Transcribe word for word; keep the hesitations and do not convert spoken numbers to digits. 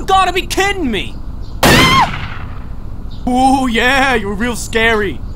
You gotta be kidding me! Ooh, yeah, you're real scary.